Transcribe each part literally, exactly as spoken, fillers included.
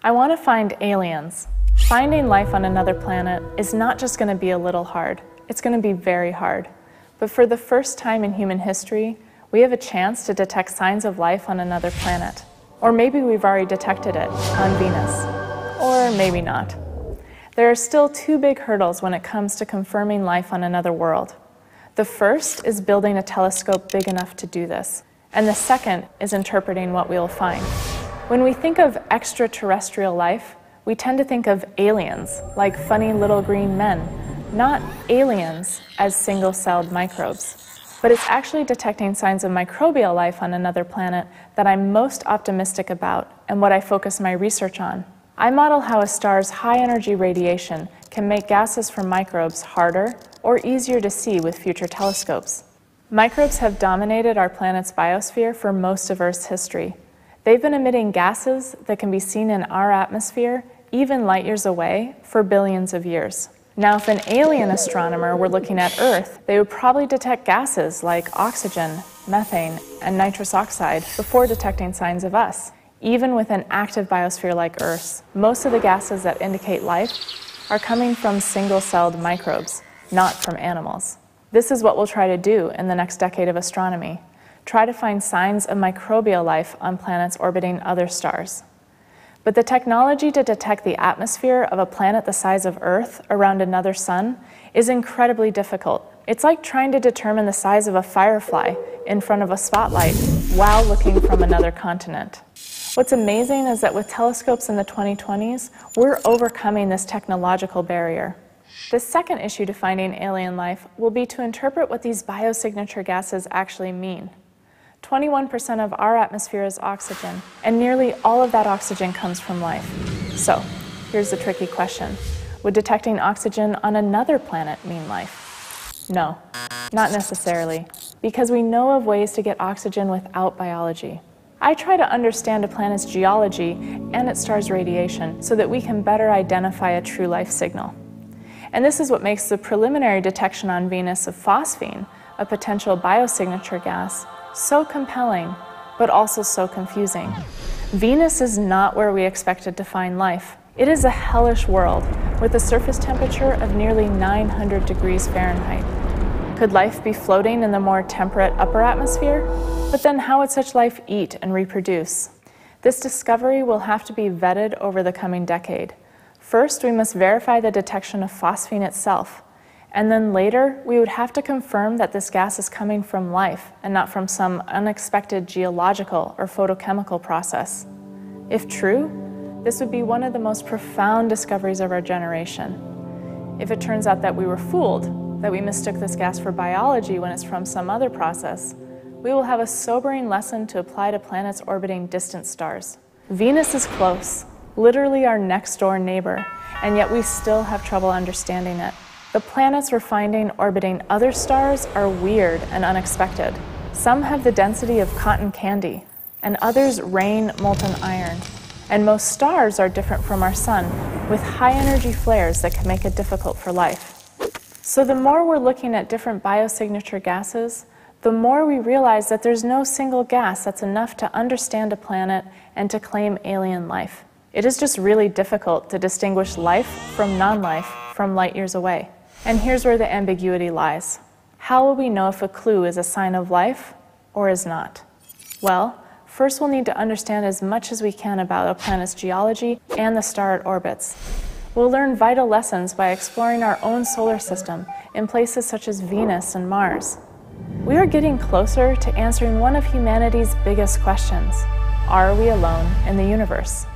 I want to find aliens. Finding life on another planet is not just going to be a little hard, it's going to be very hard. But for the first time in human history, we have a chance to detect signs of life on another planet. Or maybe we've already detected it on Venus. Or maybe not. There are still two big hurdles when it comes to confirming life on another world. The first is building a telescope big enough to do this. And the second is interpreting what we will find. When we think of extraterrestrial life, we tend to think of aliens, like funny little green men, not aliens as single-celled microbes. But it's actually detecting signs of microbial life on another planet that I'm most optimistic about and what I focus my research on. I model how a star's high-energy radiation can make gases from microbes harder or easier to see with future telescopes. Microbes have dominated our planet's biosphere for most of Earth's history. They've been emitting gases that can be seen in our atmosphere, even light years away, for billions of years. Now, if an alien astronomer were looking at Earth, they would probably detect gases like oxygen, methane, and nitrous oxide before detecting signs of us. Even with an active biosphere like Earth's, most of the gases that indicate life are coming from single-celled microbes, not from animals. This is what we'll try to do in the next decade of astronomy. Try to find signs of microbial life on planets orbiting other stars. But the technology to detect the atmosphere of a planet the size of Earth around another sun is incredibly difficult. It's like trying to determine the size of a firefly in front of a spotlight while looking from another continent. What's amazing is that with telescopes in the twenty twenties, we're overcoming this technological barrier. The second issue to finding alien life will be to interpret what these biosignature gases actually mean. twenty-one percent of our atmosphere is oxygen, and nearly all of that oxygen comes from life. So, here's the tricky question. Would detecting oxygen on another planet mean life? No, not necessarily, because we know of ways to get oxygen without biology. I try to understand a planet's geology and its star's radiation so that we can better identify a true life signal. And this is what makes the preliminary detection on Venus of phosphine, a potential biosignature gas, so compelling, but also so confusing. Venus is not where we expected to find life. It is a hellish world with a surface temperature of nearly nine hundred degrees Fahrenheit. Could life be floating in the more temperate upper atmosphere? But then how would such life eat and reproduce? This discovery will have to be vetted over the coming decade. First, we must verify the detection of phosphine itself. And then later, we would have to confirm that this gas is coming from life and not from some unexpected geological or photochemical process. If true, this would be one of the most profound discoveries of our generation. If it turns out that we were fooled, that we mistook this gas for biology when it's from some other process, we will have a sobering lesson to apply to planets orbiting distant stars. Venus is close, literally our next-door neighbor, and yet we still have trouble understanding it. The planets we're finding orbiting other stars are weird and unexpected. Some have the density of cotton candy, and others rain molten iron. And most stars are different from our sun, with high-energy flares that can make it difficult for life. So the more we're looking at different biosignature gases, the more we realize that there's no single gas that's enough to understand a planet and to claim alien life. It is just really difficult to distinguish life from non-life from light years away. And here's where the ambiguity lies. How will we know if a clue is a sign of life or is not? Well, first we'll need to understand as much as we can about a planet's geology and the star it orbits. We'll learn vital lessons by exploring our own solar system in places such as Venus and Mars. We are getting closer to answering one of humanity's biggest questions. Are we alone in the universe?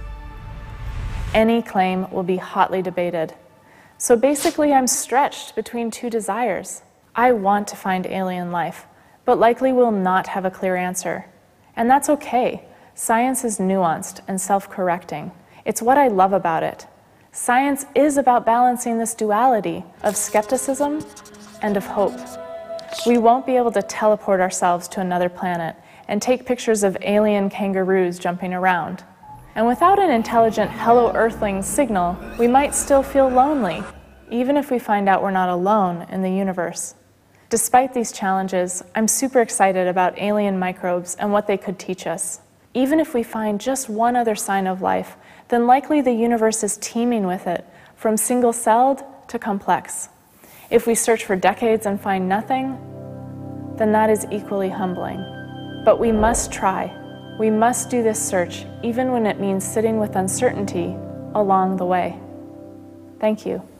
Any claim will be hotly debated. So basically, I'm stretched between two desires. I want to find alien life, but likely will not have a clear answer. And that's okay. Science is nuanced and self-correcting. It's what I love about it. Science is about balancing this duality of skepticism and of hope. We won't be able to teleport ourselves to another planet and take pictures of alien kangaroos jumping around. And without an intelligent Hello Earthling signal, we might still feel lonely, even if we find out we're not alone in the universe. Despite these challenges, I'm super excited about alien microbes and what they could teach us. Even if we find just one other sign of life, then likely the universe is teeming with it, from single-celled to complex. If we search for decades and find nothing, then that is equally humbling. But we must try. We must do this search, even when it means sitting with uncertainty along the way. Thank you.